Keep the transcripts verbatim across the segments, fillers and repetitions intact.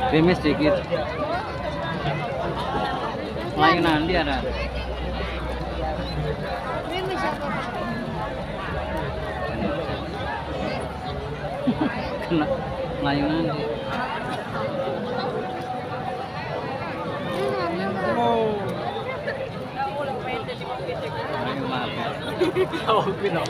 Remes sedikit. Lain nanti ada. Remes apa? Kena lain nanti. Oh, pino.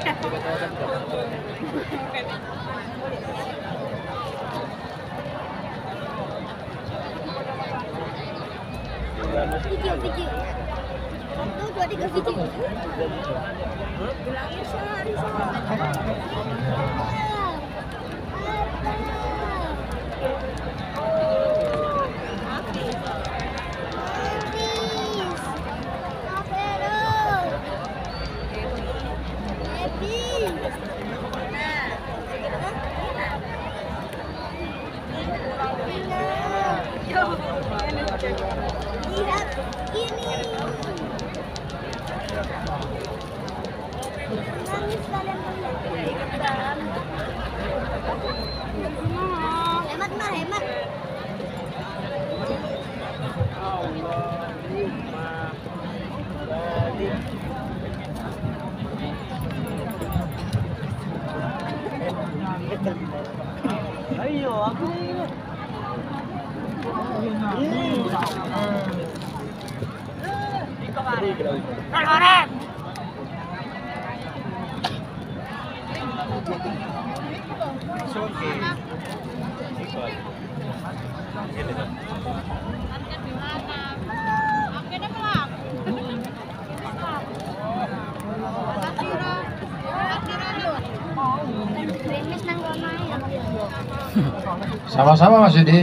Video, video. Satu, dua, tiga, video. Bilangin sehari lihat ini. Nangis kalian melihat. Hemat mah hemat. Ayo, aku ini. Sama-sama Mas Yudi.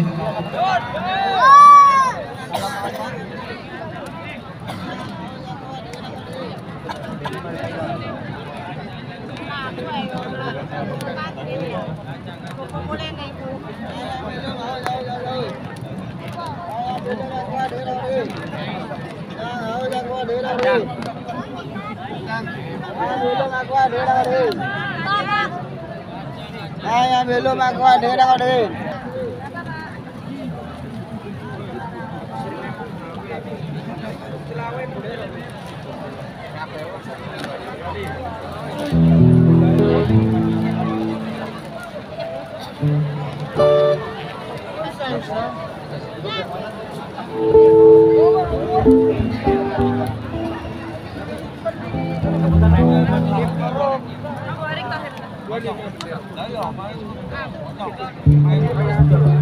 Ayo belum aku ada ada. Ayo, main.